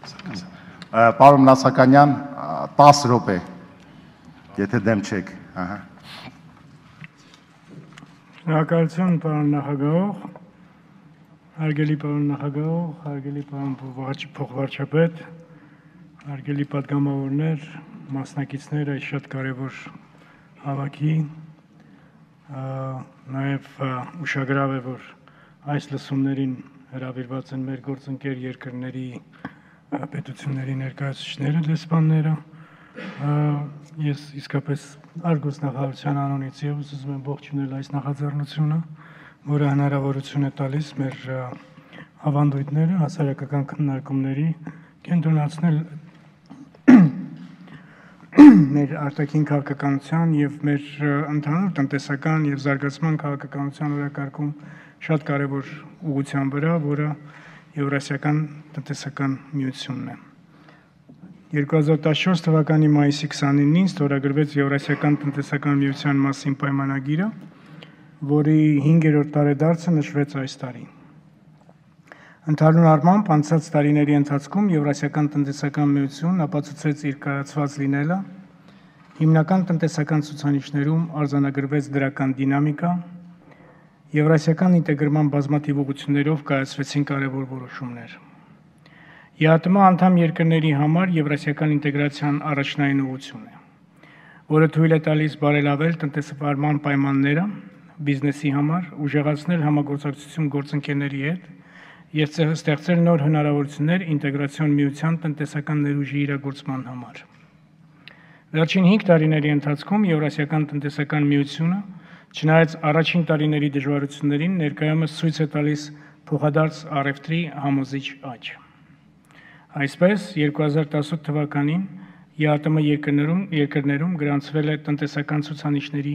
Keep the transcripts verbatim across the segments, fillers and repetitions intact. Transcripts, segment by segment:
Պարոն Նասականյան, տասը րոպե, եթե դեմ չեք։ Շնորհակալություն, պարոն նախագահող, հարգելի պարոն նախագահող, հարգելի պարոն փոխվարչապետ, հարգելի պատգամավորներ, մասնակիցներ այս շատ կարևոր հավաքի, նաև ուշագրավ է, որ այս լսումներին հրավիրված են մեր գործընկեր երկրների պետությունների ներկայացուցիչները, դեսպանները, ես իսկապես Արգոս նախարարության անունից ևս ուզում եմ ողջունել այս նախաձեռնությունը, որը հնարավորություն է տալիս մեր ավանդույթները հասարակական քննարկումների կենտրոնացնել մեր արտաքին քաղաքականության եւ մեր ընդհանուր տնտեսական եւ զարգացման քաղաքականության օրակարգում շատ կարևոր ուղղության վրա, որը Եվրասիական տնտեսական միությունն է։ երկու հազար տասնչորս թվականի մայիսի քսանինին ստորագրվեց Եվրասիական տնտեսական միության մասին պայմանագիրը, որի հինգերորդ տարեդարձը նշվեց այս տարի։ Ընդհանուր առմամբ անցած տարիների ընթացքում Եվրասիական տնտեսական միությունն ապացուցեց իր կայացված լինելը, հիմնական տնտեսական ցուցանիշներում արձանագրվեց դրական դինամիկա, Եվրասիական ինտեգրման բազմաթիվ ուղղություններով կայացվեցին կարևոր որոշումներ։ ԵԱՏՄ անդամ երկրների համար Եվրասիական ինտեգրացիան առաջնային ուղղություն է, որը թույլ է տալիս բարելավել տնտեսվարման պայմանները բիզնեսի համար, ուժեղացնել համագործակցություն գործընկերների հետ եւ ստեղծել նոր հնարավորություններ ինտեգրացիոն միության տնտեսական ներուժի իրագործման համար։ Վերջին հինգ տարիների ընթացքում Եվրասիական տնտեսական միությունը Չնայած առաջին տարիների դժվարություններին ներկայումս ցույց է տալիս փոխադարձ առևտրի համոզիչ աճ։ Այսպես, երկու հազար տասնութ թվականին ԵԱՏՄ երկրներում, երկրներում գրանցվել է տնտեսական ցուցանիշների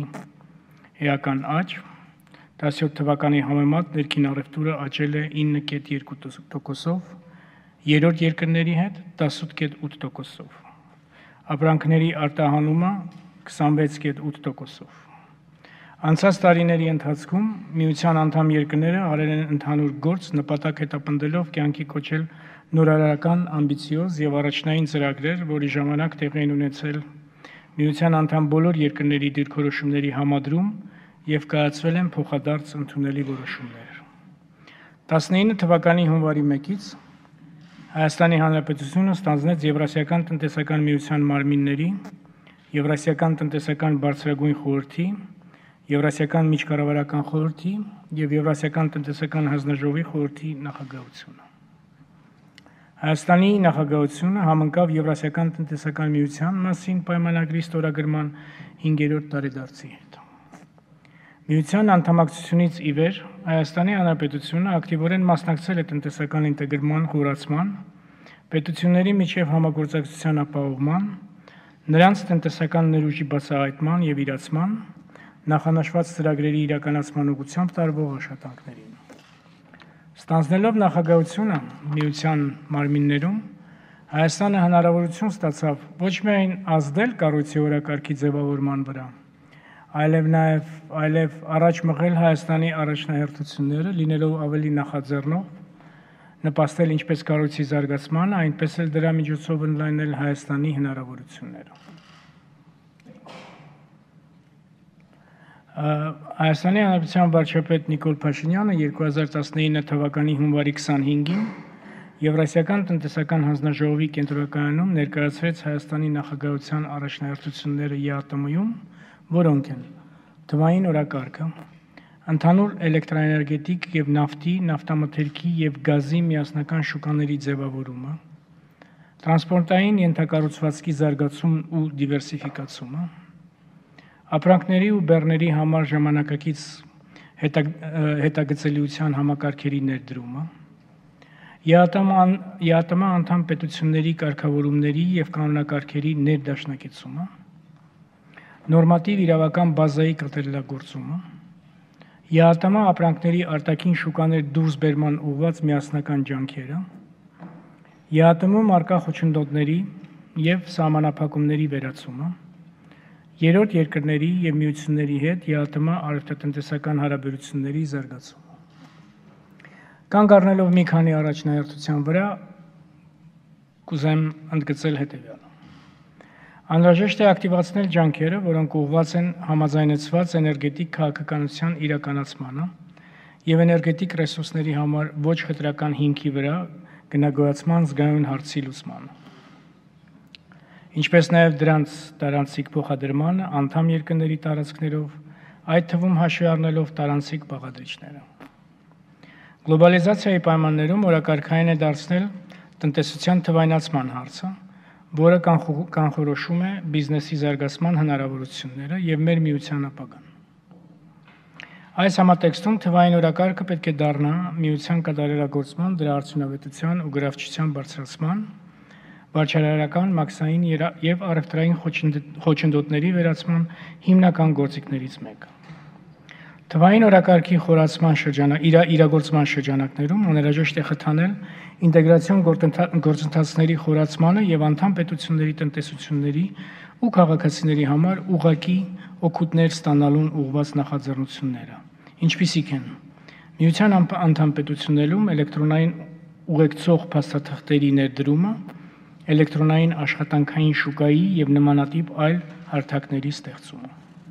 էական աճ, տասնյոթ թվականի համեմատ ներքին առևտուրը աճել է ինը կետ երկու տոկոսով, երրորդ երկրների հետ տասնութ կետ ութ տոկոսով, ապրանքների արտահանումը քսանվեց կետ ութ տոկոսով։ Անցած տարիների ընթացքում միության անդամ երկրները արել են ընդհանուր գործ նպատակ հետապնդելով կյանքի կոչել նորարարական, ամբիցիոզ եւ առաջնային ծրագրեր, որի ժամանակ տեղի են ունեցել միության անդամ բոլոր երկրների դիրքորոշումների համադրում եւ կայացվել են փոխադարձ ընդունելի որոշումներ։ տասնինը թվականի հունվարի մեկից Հայաստանի Հանրապետությունը ստանձնեց Եվրասիական տնտեսական միության մարմինների, Եվրասիական տնտեսական բարձրագույն խորհրդի, Եվրասիական միջկառավարական խորհրդի եւ Եվրասիական տնտեսական հանձնաժողովի խորհրդի նախագահությունը։ Հայաստանի նախագահությունը համընկավ Եվրասիական տնտեսական միության մասին պայմանագրի ստորագրման հինգերորդ տարեդարձի հետ։ Միության անդամակցությունից ի վեր Հայաստանի Հանրապետությունը ակտիվորեն մասնակցել է տնտեսական ինտեգրման խորացման, պետությունների միջև համագործակցության ապահովման, նրանց տնտեսական ներուժի բացահայտման եւ իրացման, նախանշված ծրագրերի իրականացման ուղղությամբ տարվող աշխատանքներին։ Ստանձնելով նախագահությունը միության մարմիններում, Հայաստանը հնարավորություն ստացավ ոչ միայն ազդել կառույցի օրակարգի ձևավորման վրա, այլև նաև այլև առաջ մղել Հայաստանի առաջնահերթությունները, լինելով ավելի նախաձեռնող, նպաստել ինչպես կառույցի զարգացմանը, այնպես էլ դրա միջոցով ընդլայնել Հայաստանի հնարավորությունները։ Հայաստանի Հանրապետության վարչապետ Նիկոլ Փաշինյանը երկու հազար տասնինը թվականի հունվարի քսանհինգին Եվրասիական տնտեսական հանձնաժողովի կենտրոնակայանում ներկայացրեց Հայաստանի նախագահության առաջնահերթությունները ԵԱՏՄ-ում, որոնք են թվային օրակարգը, ընդհանուր էլեկտրաէներգետիկ եւ նավթի, նավթամթերքի եւ գազի միասնական շուկաների ձևավորումը, տրանսպորտային ենթակառուցվածքի զարգացումն ու դիվերսիֆիկացումը, ապրանքների ու բեռների համար ժամանակակից հետագծելիության համակարգերի ներդրումը, ԵԱՏՄ անդամ պետությունների կարգավորումների եւ կանոնակարգերի ներդաշնակեցումը, նորմատիվ իրավական բազայի կատարելագործումը, ԵԱՏՄ ապրանքների արտաքին շուկաներ դուրս բերման ուղղված միասնական ջանքերը, ԵԱՏՄ-ում առկա խոչընդոտների եւ սահմանափակումների վերացումը, երրորդ երկրների եւ միությունների հետ ԵԱՏՄ առևտրատնտեսական հարաբերությունների զարգացումը։ Կանգ առնելով մի քանի առաջնահերթության վրա, կուզեմ ընդգծել հետևյալը։ Անհրաժեշտ է ակտիվացնել ջանքերը, որոնք ուղղված են համաձայնեցված էներգետիկ քաղաքականության իրականացմանը եւ էներգետիկ ռեսուրսների համար ոչ խտրական հիմքի վրա գնագոյացման զգայուն հարցի լուծմանը։ Ինչպես նաեւ դրանց տարանցիկ փոխադրմանը անդամ երկրների տարածքներով, այդ թվում հաշվի առնելով տարանցիկ բաղադրիչները։ Գլոբալիզացիայի պայմաններում օրակարգային է դարձնել տնտեսության թվայնացման հարցը, որը կանխորոշում է բիզնեսի զարգացման հնարավորությունները եւ մեր միության ապագան։ Այս համատեքստում թվային օրակարգը պետք է դառնա միության կատարելագործման, դրա արդյունավետության ու գրավչության բարձրացման, վարչարարական, մաքսային եւ առևտրային խոչընդոտների վերացման հիմնական գործիքներից մեկը։ Թվային օրակարգի խորացման շրջանակ, իր իրագործման շրջանակներում անհրաժեշտ է խթանել ինտեգրացիոն գործընթացների խորացմանը եւ անդամ պետությունների տնտեսությունների ու քաղաքացիների համար ուղղակի օգուտներ ստանալուն ուղղված նախաձեռնությունները, ինչպիսիք են միության անդամ պետություններում էլեկտրոնային ուղեկցող փաստաթղթերի ներդրումը, էլեկտրոնային աշխատանքային շուկայի եւ նմանատիպ այլ հարթակների ստեղծումը։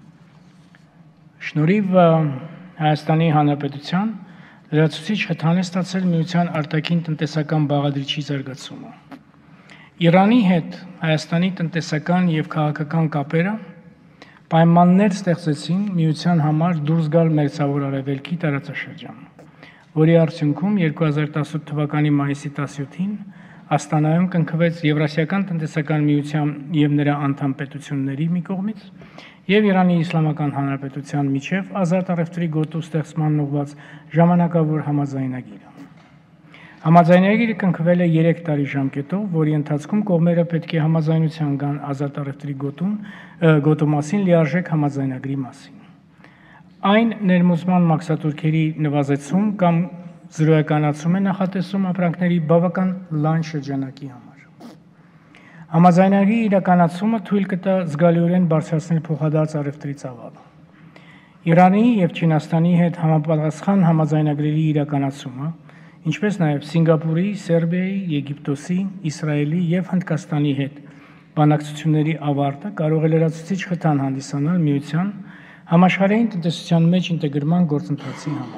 Շնորհիվ Հայաստանի Հանրապետության լրացուցիչ խթան է ստացել միության արտաքին տնտեսական բաղադրիչի զարգացումը։ Իրանի հետ Հայաստանի տնտեսական եւ քաղաքական կապերը պայմաններ ստեղծեցին միության համար դուրս գալ մերձավոր արևելքի տարածաշրջան, որի արդյունքում երկու հազար տասութ թվականի մայիսի տասնյոթին Աստանայում կնքվեց Եվրասիական տնտեսական միության եւ նրա անդամ պետությունների մի կողմից եւ Իրանի Իսլամական Հանրապետության միջև ազատ առևտրի գոտու ստեղծման ուղղված ժամանակավոր համաձայնագիրը։ Համաձայնագիրը կնքվել է երեք տարի ժամկետով, որի ընթացքում կողմերը պետք է համաձայնության գան ազատ առևտրի գոտուն գոտու մասին լիարժեք համաձայնագրի մասին։ Այն ներմուծման մաքսատուրքերի նվազեցում կամ զրոյականացում է նախատեսում ապրանքների բավական լայն շրջանակի համար։ Համաձայնագրի իրականացումը թույլ կտա զգալիորեն բարձրացնել փոխադարձ առևտրի ծավալը։ Իրանի եւ Չինաստանի հետ համապատասխան համաձայնագրերի իրականացումը, ինչպես նաեւ Սինգապուրի, Սերբիայի, Եգիպտոսի, Իսրայելի եւ Հնդկաստանի հետ բանակցությունների ավարտը կարող է լրացուցիչ խթան հանդիսանալ միության համաշխարհային տնտեսության մեջ ինտեգրման գործընթացի համար։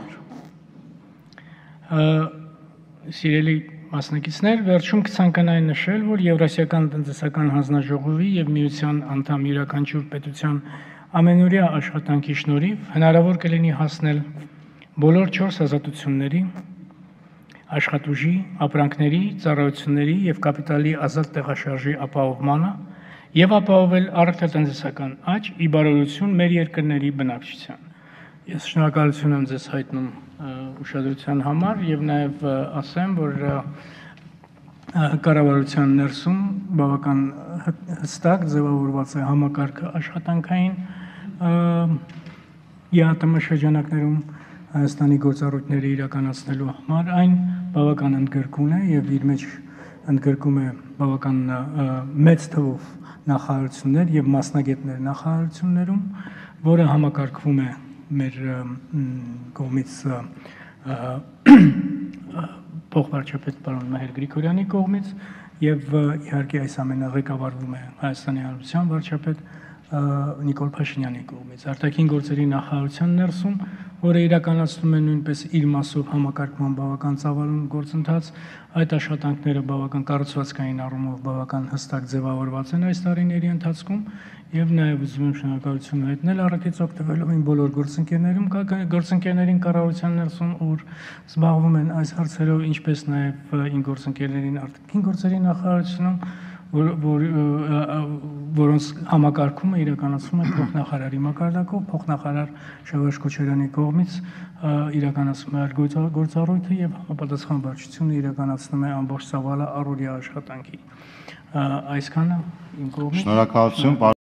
Սիրելի մասնակիցներ, վերջում կցանկանայի նշել, որ Եվրասիական տնտեսական հանձնաժողովի եւ միության անդամ յուրաքանչյուր պետության ամենօրյա աշխատանքի շնորհիվ հնարավոր կլինի հասնել բոլոր չորս ազատությունների, աշխատուժի, ապրանքների, ծառայությունների եւ կապիտալի ազատ տեղաշարժի ապահովմանը եւ ապահովել առևտրատնտեսական աճ ի բարօրություն մեր երկրների բնակչության։ Ես շնորհակալություն եմ ձեզ հայտնում ուշադրության համար եւ նաեւ ասեմ, որ կառավարության ներսում բավական հստակ ձևավորված է համակարգը աշխատանքային ԵԱՏՄ շրջանակներում Հայաստանի գործառույթները իրականացնելու համար այն բավական ընդգրկուն է եւ իր մեջ ընդգրկում է բավական մեծ թվով նախարարություններ եւ մասնագետներ նախարարություններում, որը համակարգվում է մեր կողմից փոխվարչապետ պարոն Մհեր Գրիգորյանի կողմից եւ իհարկե այս ամենը ղեկավարվում է Հայաստանի Հանրապետության վարչապետ Նիկոլ Փաշինյանի կողմից։ Արտաքին գործերի նախարարության ներսում, որը իրականացնում է նույնպես իր մասով համակարգման բավական ծավալուն գործընթաց, այդ աշխատանքները բավական կառուցվածքային առումով բավական հստակ ձևավորված են այս տարիների ընթացքում եւ նաեւ ուզում եմ շնորհակալություն հայտնել առիթից օգտվելով իմ բոլոր գործընկերներում, գործընկերներին կառավարության ներսում, որ զբաղվում են այս հարցերով, ինչպես նաեւ իմ գործընկերներին արտաքին գործերի նախարարությունում, որ որոնց համակարգումը իրականացվում է փոխնախարարի մակարդակով, փոխնախարար Շավարժ Քոչարյանի կողմից իրականացվում է այդ գործառույթը եւ համապատասխան վարչությունը իրականացնում է ամբողջ ծավալը առօրյա աշխատանքի։ Այսքանը իմ կողմից։ Շնորհակալություն։